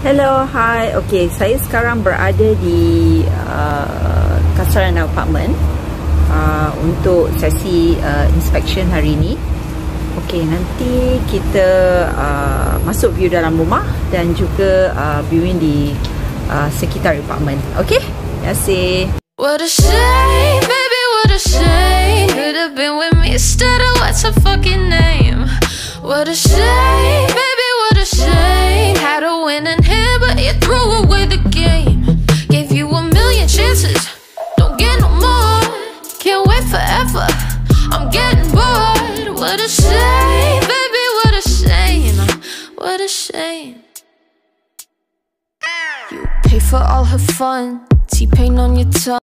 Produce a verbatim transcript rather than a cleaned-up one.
Hello, hi. Okay, saya sekarang berada di uh, Kasarana Apartment uh, untuk sesi uh, inspection hari ini. Okay, nanti kita uh, masuk view dalam rumah dan juga uh, viewing di uh, sekitar apartment. Okay, terima kasih. What a shame, baby, what a shame. Could have been with me instead of what's her fucking name. What a shame, baby, what a shame. Had a win in here, but you threw away the game. Gave you a million chances, don't get no more. Can't wait forever, I'm getting bored. What a shame, baby, what a shame. What a shame. You pay for all her fun, T-pain on your tongue.